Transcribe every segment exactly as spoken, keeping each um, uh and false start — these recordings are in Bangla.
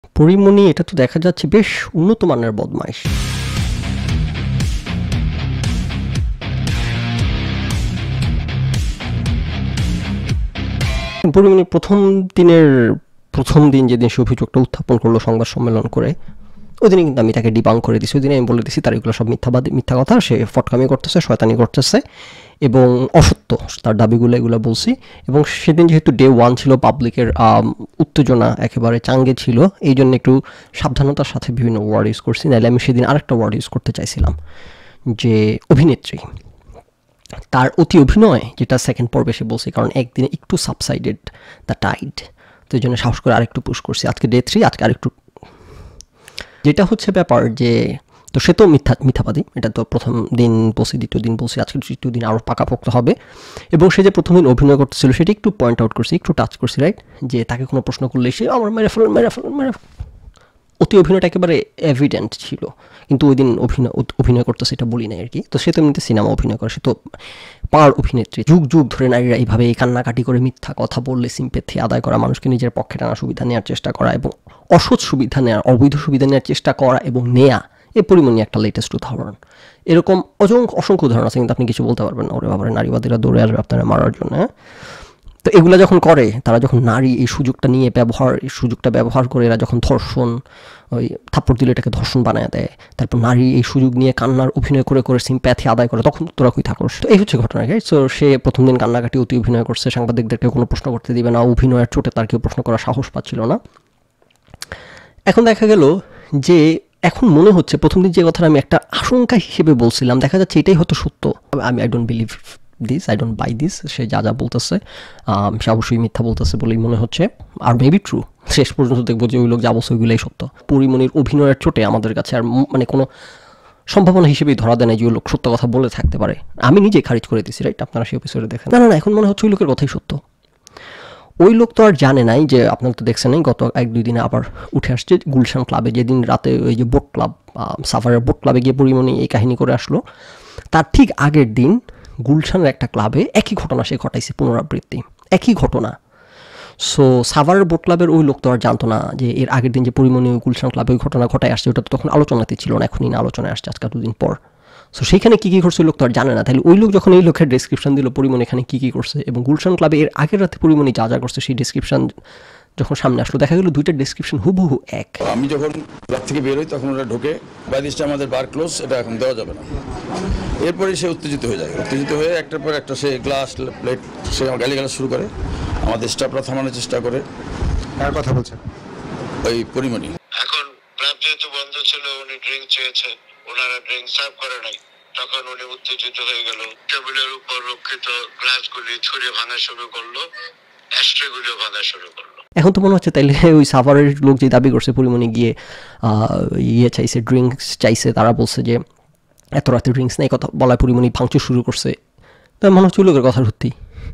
পরিমণি এটা তো দেখা যাচ্ছে বেশ উন্নত মানের বদমাইশ। পরিমণি প্রথম দিনের প্রথম দিন যেদিন সে অভিযোগটা উত্থাপন করলো সংবাদ সম্মেলন করে, ওই দিনে কিন্তু আমি তাকে ডিবাং করে দিছি। ওই দিনে আমি বলে দিছি তার এগুলো সব মিথ্যাবাদী মিথ্যা কথা, সে ফটকামি করতেছে, শয়তানি করতেছে এবং অসত্য তার দাবিগুলো, এগুলো বলছি। এবং সেদিন যেহেতু ডে ওয়ান ছিল, পাবলিকের উত্তেজনা একেবারে চাঙ্গে ছিল, এই জন্য একটু সাবধানতার সাথে বিভিন্ন ওয়ার্ড ইউজ করছি। নাহলে আমি সেদিন আরেকটা ওয়ার্ড ইউজ করতে চাইছিলাম, যে অভিনেত্রী তার অতি অভিনয়, যেটা সেকেন্ড পর্বে এসে বলছি, কারণ একদিনে একটু সাবসাইডেড দ্য টাইড, তো এই জন্য সাহস করে আরেকটু পুশ করছি। আজকে ডে থ্রি, আজকে আরেকটু যেটা হচ্ছে ব্যাপার, যে তো সে তো মিথ্যা মিথ্যাবাদী, এটা তো প্রথম দিন বলছি, দ্বিতীয় দিন বলছি, আজকে তৃতীয় দিন আরও পাকাপোক্ত হবে। এবং সে যে প্রথম দিন অভিনয় করতেছিল সেটা একটু পয়েন্ট আউট করছি, একটু টাচ করছি, রাইট, যে তাকে কোনো প্রশ্ন করলে সে আমার মেরে ফেলেন মেরে ফেলেন মেরে অতি অভিনয়টা একেবারে এভিডেন্ট ছিল। কিন্তু ওই দিন অভিনয় অভিনয় করতে সেটা বলি না আর কি। তো সে তো এমনিতে সিনেমা অভিনয় করে, সে তো পার অভিনেত্রী। যুগ যুগ ধরে নারীরা এইভাবে কান্নাকাটি করে মিথ্যা কথা বললে সিম্প্যাথি আদায় করা, মানুষকে নিজের পক্ষে টানা সুবিধা নেওয়ার চেষ্টা করা এবং অসৎ সুবিধা নেওয়ার, অবৈধ সুবিধা নেওয়ার চেষ্টা করা এবং নেয়া, এ পরিমণি একটা লেটেস্ট উদাহরণ। এরকম অজংখ্য অসংখ্য উদাহরণ আছে, কিন্তু আপনি কিছু বলতে পারবেন না, ওরে বাবারে নারীবাদীরা দৌড়ে আসবে আপনারা মারার জন্য। হ্যাঁ, তো এগুলো যখন করে, তারা যখন নারী এই সুযোগটা নিয়ে ব্যবহার এই সুযোগটা ব্যবহার করে এরা যখন ধর্ষণ, ওই থাপ্পড় দিলে এটাকে ধর্ষণ বানায় দেয়, তারপর নারী এই সুযোগ নিয়ে কান্নার অভিনয় করে করে সিম্প্যাথি আদায় করে, তখন তোরা কই থাকোস। তো এই হচ্ছে ঘটনা। সো সে প্রথম দিন কান্নাকাটি অতি অভিনয় করছে, সাংবাদিকদেরকে কোনো প্রশ্ন করতে দিবে না, অভিনয়ের চোটে তার কেউ প্রশ্ন করার সাহস পাচ্ছিল না। এখন দেখা গেল যে এখন মনে হচ্ছে প্রথম দিন যে কথাটা আমি একটা আশঙ্কা হিসেবে বলছিলাম, দেখা যাচ্ছে এটাই হয়তো সত্য। আমি I don't believe this, I don't buy this. সে যা যা বলতেছে সে অবশ্যই মিথ্যা বলতেছে বলেই মনে হচ্ছে, আর মেবি ট্রু। শেষ পর্যন্ত দেখবো যে ওই লোক যা বলছে ওইগুলোই সত্য। পরিমণির অভিনয়ের চোটে আমাদের কাছে আর মানে কোনো সম্ভাবনা হিসেবেই ধরা দেয় না যে ওই লোক সত্য কথা বলে থাকতে পারে। আমি নিজে খারিজ করে দিছি, রাইট, আপনারা সেই এপিসোডে দেখেন। না না না এখন মনে হচ্ছে ওই লোকের কথাই সত্য। ওই লোক তো আর জানে নাই যে, আপনারা তো দেখছেন নাই, গত এক দুই দিনে আবার উঠে আসছে গুলশান ক্লাবে, যেদিন রাতে ওই যে বোট ক্লাব, সাফারের বোট ক্লাবে গিয়ে পরিমণি এই কাহিনী করে আসলো, তার ঠিক আগের দিন গুলশানের একটা ক্লাবে একই ঘটনা সে ঘটাইছে, পুনরাবৃত্তি, একই ঘটনা। সো সাভারের বোট ক্লাবের ওই লোক তো আর জানতো না যে এর আগের দিন যে পরিমণি গুলশান ক্লাবে ওই ঘটনা ঘটায় আসছে, ওটা তো তখন আলোচনাতে ছিল না, এখনই না আলোচনায় আসছে আজকাল দুদিন পর। সো সেইখানে কী কী করছে ওই লোক তো আর জানে না। তাহলে ওই লোক যখন এই লোকের ডেসক্রিপশন দিল পরিমণি এখানে কী কী করছে, এবং গুলশান ক্লাবে এর আগের রাতে পরিমণি যা যা করছে সেই ডেসক্রিপশন যখন সামনে আসলো, দেখা গেল দুইটা ডেসক্রিপশন হুবহু এক। আমি যখন ক্লাব থেকে বের হই তখন ওরা ঢোকে, বাই দিস টাইম আমাদের বার ক্লোজ, এটা এখন দেওয়া যাবে না। এরপরে সে উত্তেজিত হয়ে যায়, উত্তেজিত হয়ে একটার পর একটা সে গ্লাস প্লেট সে গালিগালাজ শুরু করে, আমাদের স্টাফরা থামানোর চেষ্টা করে। কার কথা বলছেন? ওই পরিমণি। এখন ক্লাব যেহেতু বন্ধ ছিল, উনি ড্রিঙ্ক চেয়েছে, ওনারা ড্রিঙ্ক সার্ভ করে নাই, তখন উনি উত্তেজিত হয়ে গেল, টেবিলের উপর রক্ষিত গ্লাসগুলি ছুঁড়ে ভাঙা শুরু করলো, অ্যাস্ট্রেগুলিও ভাঙা শুরু করলো। এখন তো মনে হচ্ছে তাইলে ওই সাভারের লোক যে দাবি করছে পরিমণি গিয়ে ইয়ে চাইছে, ড্রিঙ্কস চাইছে, তারা বলছে যে এত রাতে ড্রিঙ্কস নেই, কথা বলায় পরিমণি ভাঙচুর শুরু করছে, তাই মনে হচ্ছে ওই লোকের কথা সত্যি।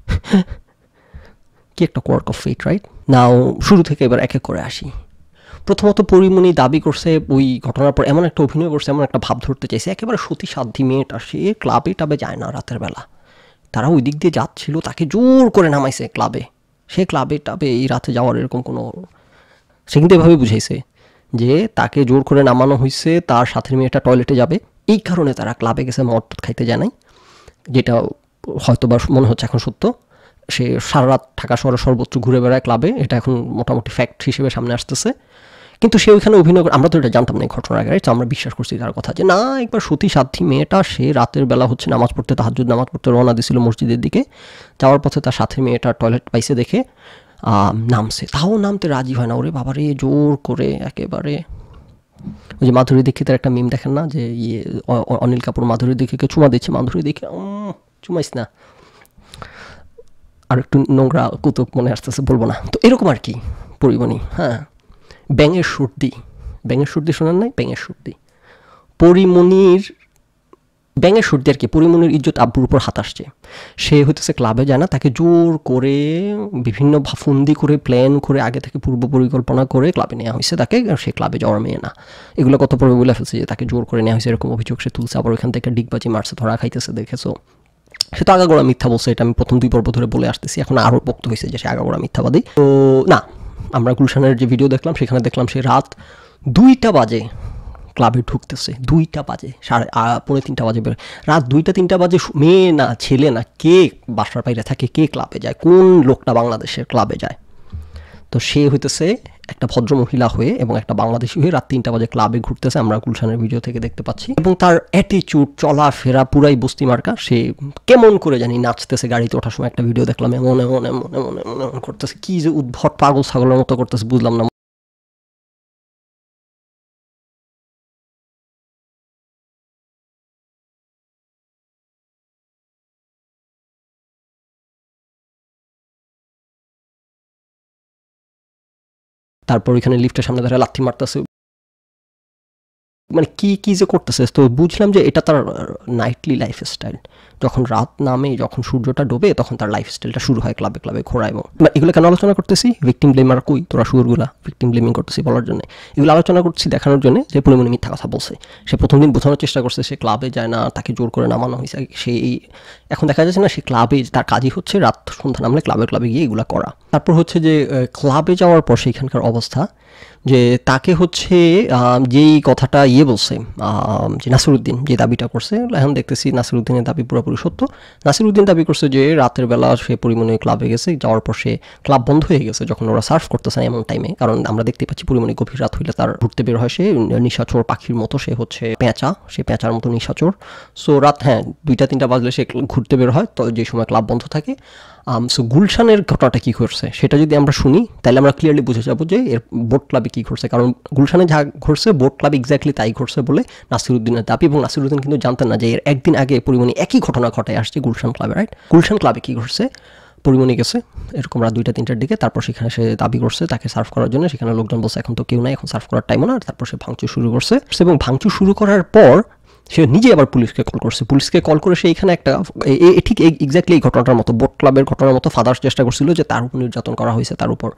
কি একটা quirk of fate, right? Now শুরু থেকে এবার এক এক করে আসি। প্রথমত পরিমণি দাবি করছে ওই ঘটনার পর এমন একটা অভিনয় করছে, এমন একটা ভাব ধরতে চাইছে, একেবারে সতী সাধ্যী মেয়েটা, সে ক্লাবে টাবে যায় না রাতের বেলা, তারা ওই দিক দিয়ে যাচ্ছিল, তাকে জোর করে নামাইছে ক্লাবে, সে ক্লাবে টাবে এই রাতে যাওয়ার এরকম কোনো, সে কিন্তু এভাবে বুঝাইছে যে তাকে জোর করে নামানো হয়েছে, তার সাথে মেয়েটা টয়লেটে যাবে, এই কারণে তারা ক্লাবে গেছে, মদ খাইতে যায় নাই, যেটা হয়তো বা মনে হচ্ছে এখন সত্য। সে সারা রাত ঢাকা শহরে সর্বোচ্চ ঘুরে বেড়ায় ক্লাবে, এটা এখন মোটামুটি ফ্যাক্ট হিসেবে সামনে আসতেছে। কিন্তু সে ওইখানে অভিনয় করে, আমরা তো এটা জানতাম না এই ঘটনার আগে, আমরা বিশ্বাস করছি তার কথা যে না একবার সতী সাধ্যী মেয়েটা, সে রাতের বেলা হচ্ছে নামাজ পড়তে, তাহাজ্জুদ নামাজ পড়তে রওনা দিছিল মসজিদের দিকে, যাওয়ার পথে তার সাথে মেয়েটা টয়লেট পাইছে দেখে নামছে, তাও নামতে রাজি হয় না, ওরে বাবারে জোর করে একেবারে। ওই যে মাধুরী দীক্ষিতের একটা মিম দেখেন না, যে ইয়ে অনিল কাপুর মাধুরী দীক্ষিতকে চুমা দিচ্ছে, মাধুরী দীক্ষিত চুমাইস না, আর একটু নোংরা কৌতুক মনে আসতেছে, বলবো না। তো এরকম আর কি পরিমণি। হ্যাঁ, ব্যাঙের সর্দি, ব্যাঙের সর্দি শোনেন নাই? ব্যাঙের সর্দি, পরিমণির ব্যাঙের সর্দি আর কি। পরিমণির ইজ্জত আব্বুর উপর হাত আসছে, সে হইতেছে ক্লাবে যায় না, তাকে জোর করে বিভিন্ন ফন্দি করে প্ল্যান করে আগে থেকে পূর্ব পরিকল্পনা করে ক্লাবে নেওয়া হয়েছে তাকে, সে ক্লাবে যাওয়ার মেয়ে না। এগুলো কত পর্বে বলে ফেলছে যে তাকে জোর করে নেওয়া হয়েছে, এরকম অভিযোগ সে তুলছে, আবার ওইখান থেকে ডিগবাজি মারছে, ধরা খাইতেছে, দেখেছো। সে তো আগাগোড়া মিথ্যা বলছে, এটা আমি প্রথম দুই পর্ব ধরে বলে আসতেছি, এখন আরও পোক্ত হয়েছে যে সে আগাগোড়া মিথ্যাবাদী। তো না, আমরা গুলশানের যে ভিডিও দেখলাম সেখানে দেখলাম সে রাত দুইটা বাজে ক্লাবে ঢুকতেছে, দুইটা বাজে, সাড়ে পৌনে তিনটা বাজে বের, রাত দুইটা তিনটা বাজে মেয়ে না ছেলে না কে বাসার বাইরে থাকে, কে ক্লাবে যায়, কোন লোকটা বাংলাদেশের ক্লাবে যায়? তো সে হইতেছে একটা ভদ্র মহিলা হয়ে এবং একটা বাংলাদেশি হয়ে রাত তিনটা বাজে ক্লাবে ঘুরতেছে, আমরা গুলশানের ভিডিও থেকে দেখতে পাচ্ছি। এবং তার অ্যাটিচিউড, চলাফেরা পুরাই বস্তি মার্কা। সে কেমন করে জানি নাচতেছে, গাড়িতে ওঠার সময় একটা ভিডিও দেখলাম, এমন এমন এমন এমন এমন এমন করতেছে, কি যে উদ্ভট পাগল ছাগলের মতো করতেছে বুঝলাম না। তারপর এখানে লিফটের সামনে ধরে লাথি মারতেছে, মানে কি কি যে করতেছে। তো বুঝলাম যে এটা তার নাইটলি লাইফস্টাইল। যখন রাত নামে, যখন সূর্যটা ডোবে, তখন তার লাইফস্টাইলটা শুরু হয় ক্লাবে ক্লাবে ঘোরা। এবং এগুলো কেন আলোচনা করতেছি? ভিকটিম ব্লেমার কই তোরা শুয়োরগুলা, ভিকটিম ব্লেমিং করতেছি বলার জন্য এগুলো আলোচনা করছি, দেখানোর জন্য যে পরিমাণে মিথ্যা কথা বলছে। সে প্রথম দিন বোঝানোর চেষ্টা করছে সে ক্লাবে যায় না, তাকে জোর করে নামানো হয়েছে। সেই এখন দেখা যাচ্ছে না সে ক্লাবে, তার কাজই হচ্ছে রাত সন্ধ্যা নামলে ক্লাবে ক্লাবে গিয়ে এগুলো করা। তারপর হচ্ছে যে ক্লাবে যাওয়ার পর সেইখানকার অবস্থা, যে তাকে হচ্ছে যেই কথাটা ইয়ে বলছে যে নাসিরুদ্দিন যে দাবিটা করছে, এখন দেখতেছি নাসিরুদ্দিনের দাবি পুরোপুরি সত্য। নাসিরুদ্দিন দাবি করছে যে রাতের বেলা সে পরিমণি ক্লাবে গেছে, যাওয়ার পর সে ক্লাব বন্ধ হয়ে গেছে যখন ওরা সার্ভ করতেছে না এমন টাইমে। কারণ আমরা দেখতে পাচ্ছি পরিমণি গভীর রাত হইলে তার ঘুরতে বের হয়, সে নিশাচর পাখির মতো, সে হচ্ছে পেঁচা, সে পেঁচার মতো নিশাচর। সো রাত হ্যাঁ দুইটা তিনটা বাজলে সে ঘুরতে বের হয়, তো যে সময় ক্লাব বন্ধ থাকে। সো গুলশানের ঘটনাটা কী করছে সেটা যদি আমরা শুনি তাহলে আমরা ক্লিয়ারলি বুঝে যাবো যে এর বোট ক্লাবে কী ঘটছে। কারণ গুলশানে যা ঘটছে বোট ক্লাবে এক্স্যাক্টলি তাই ঘটছে বলে নাসিরুদ্দিনের দাবি। এবং নাসিরুদ্দিন কিন্তু জানতেন না যে এর একদিন আগে পরিমণি একই ঘটনা ঘটায় আসছে গুলশান ক্লাবে, রাইট? গুলশান ক্লাবে কী ঘটছে, পরিমণি গেছে এরকম রাত দুইটা তিনটার দিকে, তারপর সেখানে সে দাবি করছে তাকে সার্ভ করার জন্য। সেখানে লোকজন বলছে এখন তো কেউ নাই, এখন সার্ভ করার টাইমও না। তারপর সে ভাঙচুর শুরু করছে এবং ভাঙচুর শুরু করার পর সে নিজে আবার পুলিশকে কল করছে। পুলিশকে কল করে সে এখানে একটা ঠিক এক্স্যাক্টলি এই ঘটনাটার মতো, বোট ক্লাবের ঘটনার মতো ফাদার চেষ্টা করছিল যে তার উপর নির্যাতন করা হয়েছে, তার উপর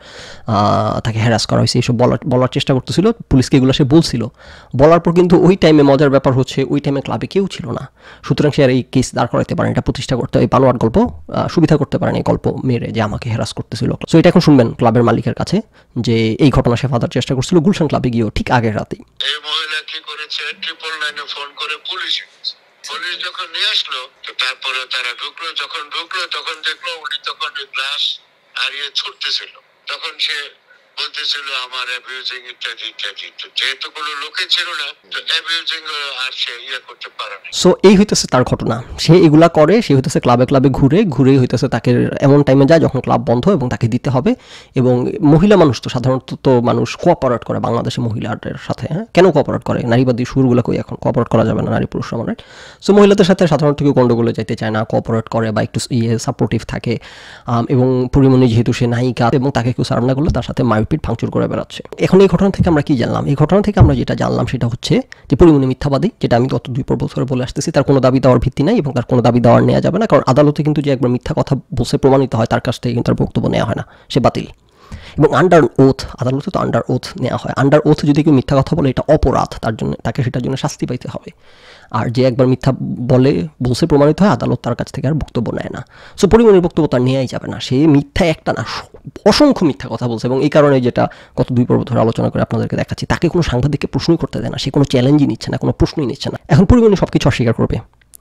তাকে হ্যারাস করা হয়েছে, এইসব বলার বলার চেষ্টা করতেছিল পুলিশকে। এগুলো সে বলছিল, বলার পর কিন্তু ওই টাইমে মজার ব্যাপার হচ্ছে ওই টাইমে ক্লাবে কেউ ছিল না, সুতরাং সে আর এই কেস দাঁড় করাতে পারেন, এটা প্রতিষ্ঠা করতে, এই বানোয়াট গল্প সুবিধা করতে পারেন এই গল্প মেরে যে আমাকে হ্যারাস করতেছিল। সো এটা এখন শুনবেন ক্লাবের মালিকের কাছে যে এই ঘটনা সে ফাদার চেষ্টা করছিল গুলশান ক্লাবে গিয়েও ঠিক আগের রাতেই। এই মহিলা কি করেছে, ট্রিপল নাইনে ফোন করে পুলিশ পুলিশ যখন নিয়ে আসলো, তো তারপরে তারা ঢুকলো। যখন ঢুকলো তখন দেখলো উনি তখন গ্লাস হারিয়ে ছুটতেছিল, তখন সে বলতেছিল আমার অ্যাবিউজিং ইত্যাদি ইত্যাদি। তো যেহেতু কোনো লোকে ছিল না, তো অ্যাবিউজিং আর সে ইয়ে করতে পারে না। সো এই হইতেছে তার ঘটনা, সে এগুলা করে, সে হইতেছে ক্লাবে ক্লাবে ঘুরে ঘুরে হইতেছে তাকে এমন টাইমে যায় যখন ক্লাব বন্ধ এবং তাকে দিতে হবে। এবং মহিলা মানুষ তো সাধারণত তো মানুষ কোঅপারেট করে বাংলাদেশে মহিলাদের সাথে, হ্যাঁ কেন কোঅপারেট করে? নারীবাদী সুরগুলো কই এখন কোঅপারেট করা যাবে না নারী পুরুষ সমান, রাইট? সো মহিলাদের সাথে সাধারণত কেউ গন্ডগোলে যেতে চায় না, কোঅপারেট করে বা একটু ইয়ে সাপোর্টিভ থাকে। এবং পরিমণি যেহেতু সে নায়িকা এবং তাকে কেউ সার্ভ না করলে তার সাথে মারপিট ভাঙচুর করে বেড়াচ্ছে। এখন এই ঘটনা থেকে আমরা কি জানলাম? এই ঘটনা থেকে আমরা যেটা জানলাম সেটা হচ্ছে যে পরিমণি মিথ্যাবাদী, যেটা আমি গত দুই পর্ব ধরে বলে আসতেছি। তার কোনো দাবি দেওয়ার ভিত্তি নাই এবং তার কোনো দাবি দেওয়ার নেওয়া যাবে না, কারণ আদালতে কিন্তু যে একবার মিথ্যা কথা বলছে প্রমাণিত হয় তার কাছ থেকে কিন্তু তার বক্তব্য নেওয়া হয় না, সে বাতিল। এবং আন্ডার ওথ, আদালতে তো আন্ডার ওথ নেওয়া হয়। আন্ডার ওথ যদি কেউ মিথ্যা কথা বলে এটা অপরাধ, তার জন্য তাকে সেটার জন্য শাস্তি পাইতে হবে। আর যে একবার মিথ্যা বলে বলছে প্রমাণিত হয়, আদালত তার কাছ থেকে আর বক্তব্য নেয় না। সো পরিমণির বক্তব্য তার নেওয়াই যাবে না, সে মিথ্যা একটা না অসংখ্য মিথ্যা কথা বলছে। এবং এই কারণে যেটা গত দুই পর্ব ধরে আলোচনা করে আপনাদেরকে দেখাচ্ছি, তাকে কোনো সাংবাদিককে প্রশ্নই করতে দেয় না, সে কোনো চ্যালেঞ্জই নিচ্ছে না, কোনো প্রশ্নই নিচ্ছে না। এখন পরিমণি সব কিছু অস্বীকার করবে।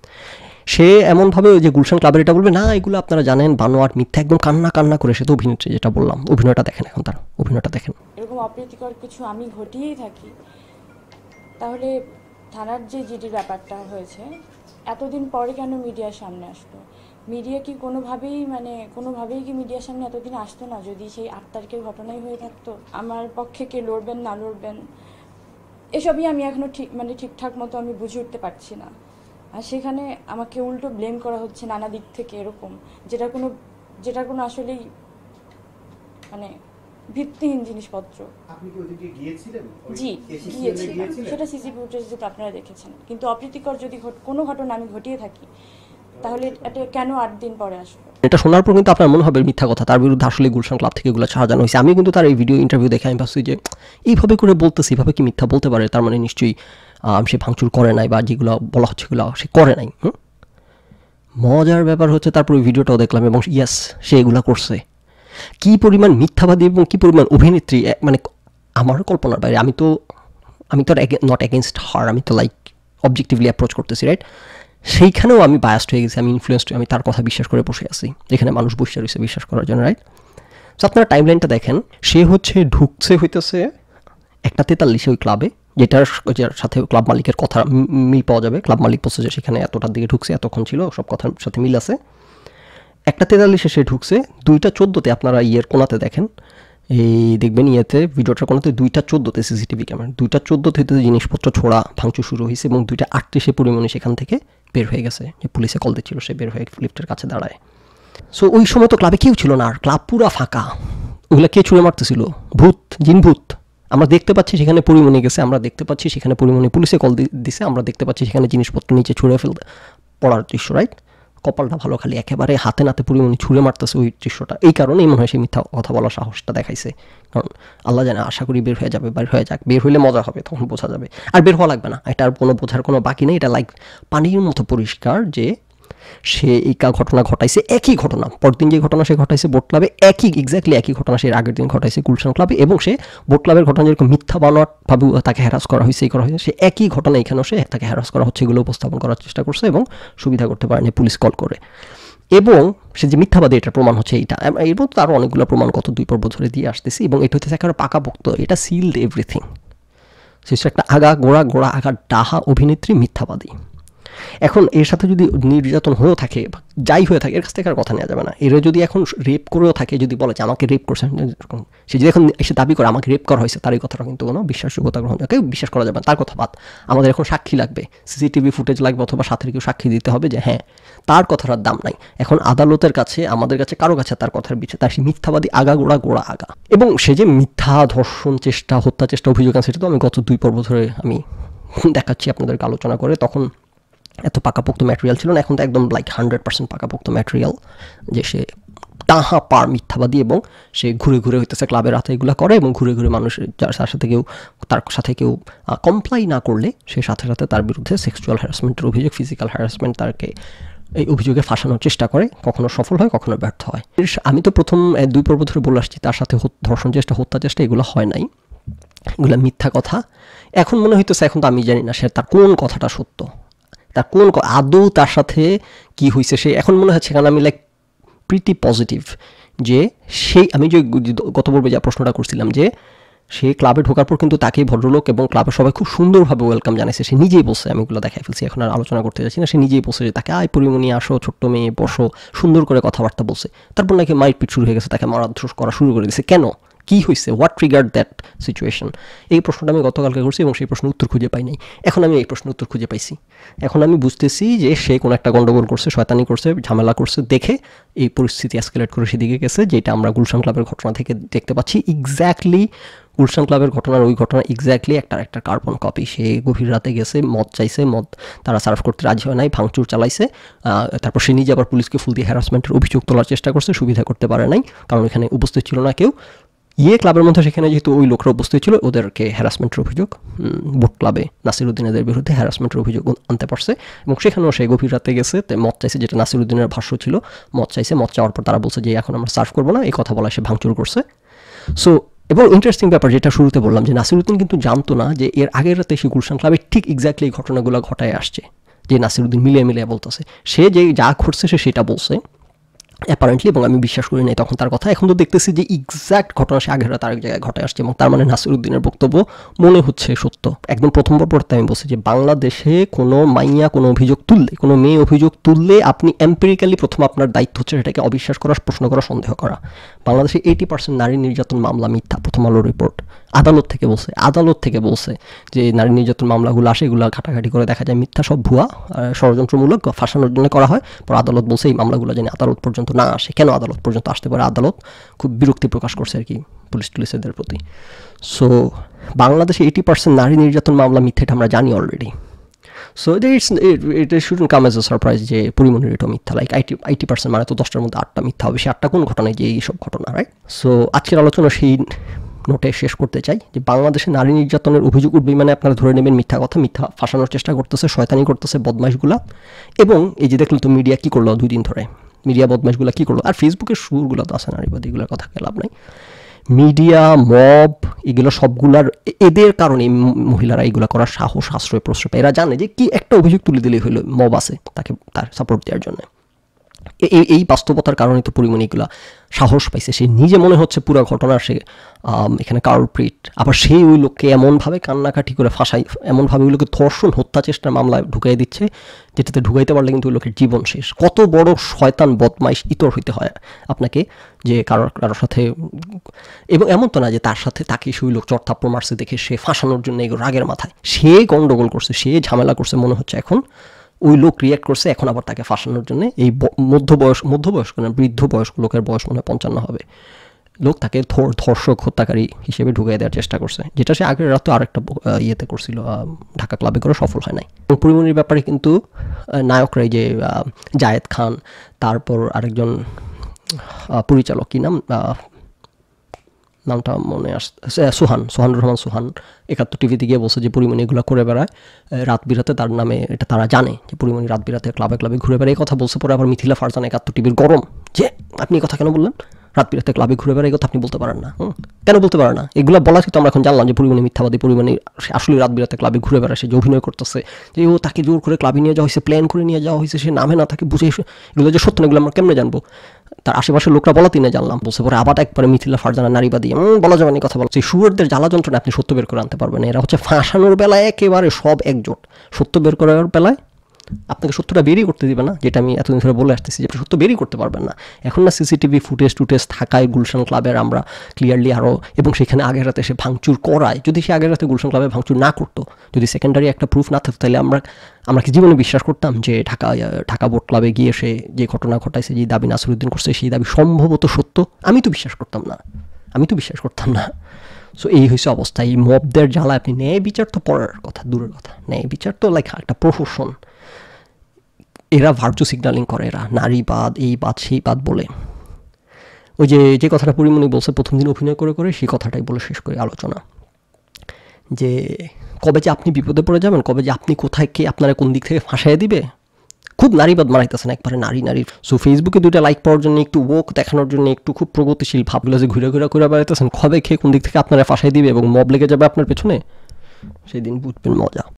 সে এমনভাবে ওই যে গুলশান ক্লাবের এটা বলবে না এগুলো আপনারা জানেন বানোয়াট মিথ্যা, একদম কান্না কান্না করে। সে তো অভিনেত্রী, যেটা বললাম, অভিনয়টা দেখেন, এখন তার অভিনয়টা দেখেন। এরকম অপ্রীতিকর কিছু আমি ঘটিয়েই থাকি, তাহলে থানার যে জিডির ব্যাপারটা হয়েছে এতদিন পরে কেন মিডিয়ার সামনে আসলো? মিডিয়া কি কোনোভাবেই মানে কোনোভাবেই কি মিডিয়ার সামনে এতদিন আসতো না যদি সেই আট তারিখের ঘটনাই হয়ে থাকতো? আমার পক্ষে কে লড়বেন না লড়বেন এসবই আমি এখনও ঠিক মানে ঠিকঠাক মতো আমি বুঝে উঠতে পারছি না। আর সেখানে আমাকে উল্টো ব্লেম করা হচ্ছে নানা দিক থেকে এরকম, যেটা কোনো যেটা কোনো আসলেই মানে ভিত্তিহীন জিনিসপত্র। আপনি কি ওদিকে গিয়েছিলেন? জি গিয়েছিলাম, সেটা সিসিটিভি ফুটেজে তো আপনারা দেখেছেন। কিন্তু অপ্রীতিকর যদি কোনো ঘটনা আমি ঘটিয়ে থাকি তাহলে এটা কেন আট দিন পরে আসলো? এটা শোনার পর কিন্তু আপনার মনে হবে মিথ্যা কথা, তার বিরুদ্ধে আসলে গুলশান ক্লাব থেকে এগুলো সাজানো হয়েছে। আমি কিন্তু তার এই ভিডিও ইন্টারভিউ দেখে আমি ভাবছি যে এইভাবে করে বলতেছি, এইভাবে কি মিথ্যা বলতে পারে? তার মানে নিশ্চয়ই সে ভাঙচুর করে নাই বা যেগুলো বলা হচ্ছে এগুলো সে করে নাই। হুম, মজার ব্যাপার হচ্ছে তারপর ওই ভিডিওটাও দেখলাম এবং ইয়াস সে এগুলো করছে। কী পরিমাণ মিথ্যাবাদী এবং কী পরিমাণ অভিনেত্রী, মানে আমার কল্পনার বাইরে। আমি তো আমি তো নট এগেনস্ট হার, আমি তো লাইক অবজেক্টিভলি অ্যাপ্রোচ করতেছি, রাইট? সেইখানেও আমি বায়াসড হয়ে গেছি, আমি ইনফ্লুয়েসড, আমি তার কথা বিশ্বাস করে বসে আছি যেখানে মানুষ বসে রয়েছে বিশ্বাস করার জন্য, রাইট? তো আপনারা টাইম লাইনটা দেখেন, সে হচ্ছে ঢুকছে হইতেছে একটা তেতাল্লিশে ওই ক্লাবে, যেটার সাথে ক্লাব মালিকের কথা মিল পাওয়া যাবে। ক্লাব মালিক বলছে যে সেখানে এতটার দিকে ঢুকছে, এতক্ষণ ছিল, সব কথার সাথে মিল আছে। একটা তেতাল্লিশে সে ঢুকছে, দুইটা চোদ্দোতে আপনারা ইয়ের কোনাতে দেখেন, এই দেখবেন ইয়েতে ভিডিওটার কোনাতে দুইটা চোদ্দোতে সিসিটিভি ক্যামেরা, দুইটা চোদ্দোতে জিনিসপত্র ছোড়া ভাঙচুর শুরু হয়েছে এবং দুইটা আটত্রিশে পরিমাণে সেখান থেকে বের হয়ে গেছে। যে পুলিশে কল দিচ্ছিল সে বের হয়ে লিফটের কাছে দাঁড়ায়। সো ওই সময় তো ক্লাবে কেউ ছিল না, আর ক্লাব পুরা ফাঁকা। ওগুলো কে ছুঁড়ে মারতেছিল? ভূত, জিন ভূত। আমরা দেখতে পাচ্ছি সেখানে পরিমণি গেছে, আমরা দেখতে পাচ্ছি সেখানে পরিমণি পুলিশে কল দিছে, আমরা দেখতে পাচ্ছি সেখানে জিনিসপত্র নিচে ছুঁড়ে ফেলতে পড়ার দৃশ্য, রাইট? কপালটা ভালো, খালি একেবারে হাতে নাতে পরিমণি ছুঁড়ে মারতেছে ওই দৃশ্যটা। এই কারণেই মনে হয় সে মিথ্যা কথা বলার সাহসটা দেখাইছে, কারণ আল্লাহ জানে, আশা করি বের হয়ে যাবে, বের হয়ে যাক, বের হইলে মজা হবে, তখন বোঝা যাবে। আর বের হওয়া লাগবে না, এটা আর কোনো বোঝার কোনো বাকি নেই। এটা লাইক পানির মতো পরিষ্কার যে সে এই ঘটনা ঘটাইছে, একই ঘটনা পরদিন যে ঘটনা সে ঘটাইছে বোট ক্লাবে, একই এক্স্যাক্টলি একই ঘটনা সে আগের দিন ঘটাইছে গুলশান ক্লাবে, এবং সে বোট ক্লাবের ঘটনা যেরকম মিথ্যা বানোয়াটভাবে তাকে হ্যারাস করা হয়েছে, এই করা হয়েছে, সে একই ঘটনা এখানেও সে তাকে হ্যারাস করা হচ্ছে এগুলো উপস্থাপন করার চেষ্টা করছে এবং সুবিধা করতে পারেনি পুলিশ কল করে। এবং সে যে মিথ্যাবাদী এটার প্রমাণ হচ্ছে এইটা, এর মধ্যে আরও অনেকগুলো প্রমাণ গত দুই পর্ব ধরে দিয়ে আসতেছি, এবং এটা হচ্ছে একেবারে পাকাপোক্ত, এটা সিলড এভরিথিং। সে একটা আগা গোড়া গোড়া আগা ডাহা অভিনেত্রী, মিথ্যাবাদী। এখন এর সাথে যদি নির্যাতন হয়েও থাকে, যাই হয়ে থাকে, এর কাছ থেকে আর কথা নেওয়া যাবে না। এরা যদি এখন রেপ করেও থাকে, যদি বলে যে আমাকে রেপ করছে, সে যদি এখন এসে দাবি করে আমাকে রেপ করা হয়েছে, তার এই কথাটা কিন্তু কোনো বিশ্বাসযোগ্যতা গ্রহণ কেউ বিশ্বাস করা যাবে না। তার কথা বাদ, আমাদের এখন সাক্ষী লাগবে, সিসিটিভি ফুটেজ লাগবে, অথবা সাথে কেউ সাক্ষী দিতে হবে যে হ্যাঁ তার কথাটার দাম নাই। এখন আদালতের কাছে, আমাদের কাছে, কারো কাছে তার কথার বিচার, তার সে মিথ্যাবাদী আগা গোড়া গোড়া আগা। এবং সে যে মিথ্যা, ধর্ষণ চেষ্টা, হত্যা চেষ্টা অভিযোগ আছে, সেটা তো আমি গত দুই পর্ব ধরে আমি দেখাচ্ছি আপনাদেরকে আলোচনা করে। তখন এত পাকাপোক্ত ম্যাটেরিয়াল ছিল না, এখন তো একদম লাইক হান্ড্রেড পার্সেন্ট পাকাপোক্ত ম্যাটেরিয়াল যে সে টাহা পার মিথ্যাবাদী, এবং সে ঘুরে ঘুরে হইতেছে ক্লাবের হাতে এগুলো করে, এবং ঘুরে ঘুরে মানুষের যার সাথে কেউ তার সাথে কেউ কমপ্লাই না করলে সে সাথে সাথে তার বিরুদ্ধে সেক্সুয়াল হ্যারাসমেন্টের অভিযোগ, ফিজিক্যাল হ্যারাসমেন্ট, তাকে এই অভিযোগে ফাঁসানোর চেষ্টা করে, কখনো সফল হয়, কখনো ব্যর্থ হয়। আমি তো প্রথম দুই পর্ব ধরে বলে আসছি তার সাথে ধর্ষণ চেষ্টা, হত্যা চেষ্টা এগুলো হয় নাই, এগুলো মিথ্যা কথা। এখন মনে হইতেছে, এখন তো আমি জানি না সে তার কোন কথাটা সত্য, তার কোন আদৌ তার সাথে কি হয়েছে। সে এখন মনে হচ্ছে, কারণ আমি লাইক প্রিটি পজিটিভ যে সেই, আমি যে গত পর্বে যা প্রশ্নটা করছিলাম যে সে ক্লাবে ঢোকার পর কিন্তু তাকেই ভদ্রলোক এবং ক্লাবের সবাই খুব সুন্দরভাবে ওয়েলকাম জানাইছে, সে নিজেই বলছে, আমি এগুলো দেখাই ফেলছি, এখন আর আলোচনা করতে যাচ্ছি না, সে নিজেই বলছে যে তাকে আয় পরিমণি আসো, ছোট্ট মেয়ে বসো, সুন্দর করে কথাবার্তা বলছে। তারপর নাকি মারপিট শুরু হয়ে গেছে, তাকে মারাধর করা শুরু করে দিয়েছে। কেন, কী হয়েছে, হোয়াট ট্রিগার্ড দ্যাট সিচুয়েশন? এই প্রশ্নটা আমি গতকালকে করছি এবং সেই প্রশ্নের উত্তর খুঁজে পাই নাই। এখন আমি এই প্রশ্নের উত্তর খুঁজে পাইছি। এখন আমি বুঝতেছি যে সে কোনো একটা গণ্ডগোল করছে, শয়তানি করছে, ঝামেলা করছে, দেখে এই পরিস্থিতি এসকেলেট করে সেদিকে গেছে, যেটা আমরা গুলশান ক্লাবের ঘটনা থেকে দেখতে পাচ্ছি। এক্স্যাক্টলি গুলশান ক্লাবের ঘটনার ওই ঘটনা এক্স্যাক্টলি একটা একটা কার্বন কপি। সে গভীর রাতে গেছে, মদ চাইছে, মদ তারা সার্ভ করতে রাজি হয় নাই, ভাঙচুর চালাইছে, তারপর সে নিজে আবার পুলিশকে ফুল দিয়ে হ্যারাসমেন্টের অভিযোগ তোলার চেষ্টা করছে, সুবিধা করতে পারে নাই, কারণ এখানে উপস্থিত ছিল না কেউ। ইয়ে ক্লাবের মধ্যে সেখানে যেহেতু ওই লোকরা উপস্থিত ছিল, ওদেরকে হ্যারাসমেন্টের অভিযোগ, বোট ক্লাবে নাসিরুদ্দিনের বিরুদ্ধে হ্যারাসমেন্টের অভিযোগ আনতে পারছে, এবং সেখানেও সে গভীর রাতে গেছে, মদ চাইছে, যেটা নাসিরুদ্দিনের ভাষ্য ছিল, মদ চাইছে, মদ চাওয়ার পর তারা বলছে যে এখন আমরা সার্ভ করবো না, এই কথা বলা সে ভাঙচুর করছে। সো এবং ইন্টারেস্টিং ব্যাপার যেটা শুরুতে বললাম যে নাসিরুদ্দিন কিন্তু জানতো না যে এর আগের রাতে সে গুলশান ক্লাবে ঠিক এক্স্যাক্টলি এই ঘটনাগুলো ঘটায় আসছে, যে নাসিরুদ্দিন মিলিয়ে মিলিয়ে বলতেছে, সে যে যা ঘটছে সে সেটা বলছে অ্যাপারেন্টলি, এবং আমি বিশ্বাস করি নাই তখন তার কথা। এখন তো দেখতেছি যে এক্স্যাক্ট ঘটনা সে আগের রাত আরেক জায়গায় ঘটে আসছে, এবং তার মানে নাসিরুদ্দিনের বক্তব্য মনে হচ্ছে সত্য। একদম প্রথম পর্বতে আমি বলছি যে বাংলাদেশে কোনো মাইয়া কোনো অভিযোগ তুললে, কোনো মেয়ে অভিযোগ তুললে আপনি এম্পিরিক্যালি প্রথম আপনার দায়িত্ব হচ্ছে সেটাকে অবিশ্বাস করা, প্রশ্ন করা, সন্দেহ করা। বাংলাদেশে এইটি পার্সেন্ট নারী নির্যাতন মামলা মিথ্যা, প্রথম আলো রিপোর্ট। আদালত থেকে বলছে, আদালত থেকে বলছে যে নারী নির্যাতন মামলাগুলো আসে, এগুলো ঘাটাঘাটি করে দেখা যায় মিথ্যা, সব ভুয়া, ষড়যন্ত্রমূলক, ফাঁসানোর জন্য করা হয়। পর আদালত বলছে এই মামলাগুলো যেন আদালত পর্যন্ত না আসে। কেন আদালত পর্যন্ত আসতে পারে? আদালত খুব বিরক্তি প্রকাশ করছে আর কি পুলিশ টুলিশদের প্রতি। সো বাংলাদেশে এইটি পার্সেন্ট নারী নির্যাতন মামলা মিথ্যা, এটা আমরা জানি already. So it's it shouldn't come as a surprise যে পরিমণির এটাও মিথ্যা। লাইক আইটি আইটি পার্সেন্ট মানে তো দশটার মধ্যে আটটা মিথ্যা হবে। সে আটটা কোন ঘটনায় যে এইসব ঘটনা, রাইট? সো আজকের আলোচনা সেই নোটে শেষ করতে চাই যে বাংলাদেশে নারী নির্যাতনের অভিযোগ উঠবেই মানে আপনারা ধরে নেবেন মিথ্যা কথা, মিথ্যা ফাঁসানোর চেষ্টা করতেছে, শয়তানি করতেছে বদমাইশগুলা। এবং এই যে দেখলেন তো মিডিয়া কী করলো দুই দিন ধরে, মিডিয়া বদমাইশগুলো কী করলো, আর ফেসবুকের সুরগুলো তো আছে নারীবাদী, এগুলোর কথা লাভ নাই। মিডিয়া মব এগুলো সবগুলার এদের কারণে মহিলারা এগুলো করার সাহস আশ্রয় প্রশ্রয় পায়। এরা জানে যে কি একটা অভিযোগ তুলে দিলেই হলো মব আছে তাকে তার সাপোর্ট দেওয়ার জন্য। এই এই বাস্তবতার কারণে তো পরিমাণে এগুলো সাহস পাইছে। সে নিজে মনে হচ্ছে পুরো ঘটনা সে এখানে কালপ্রিট, আবার সেই ওই লোককে এমনভাবে কান্নাকাটি করে ফাঁসাই, এমনভাবে ওই লোকে ধর্ষণ হত্যা চেষ্টার মামলায় ঢুকাই দিচ্ছে, যেটাতে ঢুকাইতে পারলে কিন্তু ওই লোকের জীবন শেষ। কত বড় শয়তান বদমাইশ ইতর হইতে হয় আপনাকে যে কারোর কারোর সাথে, এবং এমন তো না যে তার সাথে তাকে সেই লোক চড়থাপ্পড় মারছে দেখে সে ফাঁসানোর জন্য এগুলো রাগের মাথায় সে গন্ডগোল করছে, সে ঝামেলা করছে, মনে হচ্ছে এখন ওই লোক রিয়াক্ট করছে, এখন আবার তাকে ফাঁসানোর জন্য এই মধ্যবয়স মধ্যবয়স্ক না বৃদ্ধ বয়স্ক লোকের বয়স মনে হয় পঞ্চান্ন হবে লোক তাকে ধর্ষক হত্যাকারী হিসেবে ঢুকিয়ে দেওয়ার চেষ্টা করছে, যেটা সে আগের রাতে আরেকটা ইয়েতে করছিল, ঢাকা ক্লাবে করে সফল হয় নাই। পরিমণির ব্যাপারে কিন্তু নায়করাই যে জায়েদ খান, তারপর আরেকজন পরিচালক কী নাম নামটা মনে আসছে, সোহান সোহানুর রহমান সোহান একাত্তর টিভিতে গিয়ে বলছে যে পরিমণি এগুলো করে বেড়ায় রাত বিরাতে, তার নামে এটা তারা জানে যে পরিমণি রাত বিরাতে ক্লাবে ক্লাবে ঘুরে বেড়ায়। এই কথা বলছে পরে আবার মিথিলা ফারজান একাত্তর টিভির গরম যে আপনি এই কথা কেন বললেন, রাত বিরাতে ক্লাবে ঘুরে বেড়ায় এই কথা আপনি বলতে পারেন না, হুম কেন বলতে পারেন না? এগুলো বলা তো আমরা এখন জানলাম যে পরিমণি মিথ্যাবাদী, পরিমণি আসলে রাত বিরাতে ক্লাবে ঘুরে বেড়ায়, সে যে অভিনয় করতেছে যে ও তাকে জোর করে ক্লাবে নিয়ে যাওয়া হয়েছে, প্ল্যান করে নিয়ে যাওয়া হয়েছে, সে নামে না তাকে বুঝে, এগুলো যে সত্য না এগুলো আমরা কেমনে জানবো? তার আশেপাশের লোকরা বলাতেই না জানলাম, বলছে পরে আবার একবারে মিথিলা ফারজানা নারীবাদী বলা যাবে না কথা বলছে। সুরদের জ্বালা যন্ত্রণা আপনি সত্য বের করে আনতে পারবেন না। এরা হচ্ছে ফাঁসানোর বেলায় একেবারে সব একজোট, সত্য বের করার বেলায় আপনাকে সত্যটা বেরিয়ে করতে দিবে না, যেটা আমি এতদিন ধরে বলে আসতেছি যে আপনি সত্য বেরিয়ে করতে পারবেন না। এখন না সিসিটিভি ফুটেজ টুটেজ থাকায় গুলশান ক্লাবের আমরা ক্লিয়ারলি আরও, এবং সেখানে আগের রাতে সে ভাঙচুর করায়, যদি সে আগের রাতে গুলশান ক্লাবে ভাঙচুর না করতো, যদি সেকেন্ডারি একটা প্রুফ না থাকতো, তাহলে আমরা আমরা কি জীবনে বিশ্বাস করতাম যে ঢাকা ঢাকা বোট ক্লাবে গিয়ে সে যে ঘটনা ঘটাইছে, যে দাবি নাসিরুদ্দিন করছে সেই দাবি সম্ভবত সত্য? আমি তো বিশ্বাস করতাম না, আমি তো বিশ্বাস করতাম না। সো এই হয়েছে অবস্থা। এই মবদের জ্বালা আপনি ন্যায় বিচার তো পড়ার কথা, দূরের কথা, ন্যায় বিচার তো লাইক একটা প্রফেশন। এরা ভার্চু সিগন্যালিং করে, এরা নারীবাদ এই বাদ সেই বাদ বলে। ওই যে যে কথাটা পরিমণি বলছে প্রথম দিন অভিনয় করে করে, সেই কথাটাই বলে শেষ করে আলোচনা, যে কবে যে আপনি বিপদে পড়ে যাবেন, কবে যে আপনি কোথায় কে আপনারা কোন দিক থেকে ফাঁসাইয়া দিবে। খুব নারীবাদ মারাইতেছেন একবারে নারী নারীর। সো ফেসবুকে দুইটা লাইক পাওয়ার জন্য, একটু ওক দেখানোর জন্য, একটু খুব প্রগতিশীল ভাবগুলো যে ঘুরে ঘুরে ঘুরে বেড়াইতেছেন, কবে খেয়ে কোন দিক থেকে আপনারা ফাঁসাই দিবে এবং মব লেগে যাবে আপনার পেছনে, সেই দিন বুঝবেন মজা।